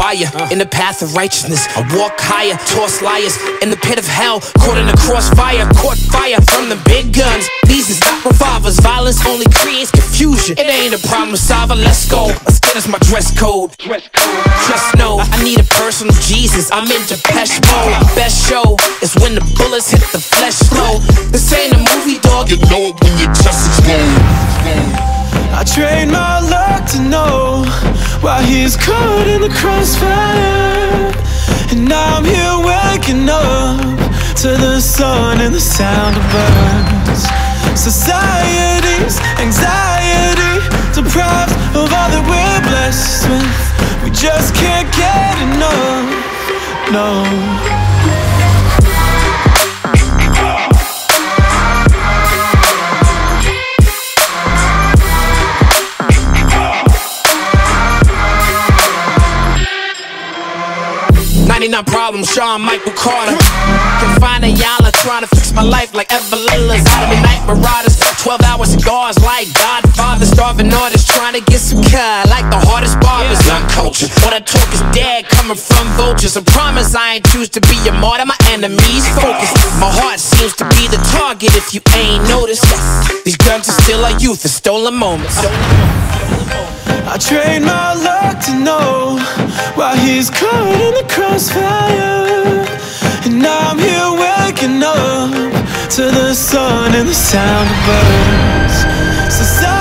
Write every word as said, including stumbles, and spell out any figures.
fire. In the path of righteousness, I walk higher. Toss liars in the pit of hell. Caught in the crossfire, caught fire from the big guns. These is not revolvers. Violence only creates confusion. It ain't a problem solver. Let's go. Let's get us my dress code. Just know I need a personal Jesus. I'm in Depeche mode. Best show is when the bullets hit the flesh slow. This ain't a movie, dog. You know it when you just explode. I trained my luck to know why he's caught in the crossfire. And now I'm here waking up to the sun and the sound of birds. Society's anxiety deprived of all that we're blessed with. We just can't get enough, no. ninety-nine problems, Sean Michael Carter. Can find a y'all trying to fix my life like Evelyn Lozada. Night Marauders, twelve hour cigars like Godfather. Starving artists trying to get some car like the hardest barbers. Young culture, all that talk is dead coming from vultures. I promise I ain't choose to be a martyr, my enemies focus. My heart seems to be the target if you ain't noticed. These guns are still our youth, the stolen moments. I trained my luck to know why he's caught in the crossfire. And now I'm here waking up to the sun and the sound of birds. Society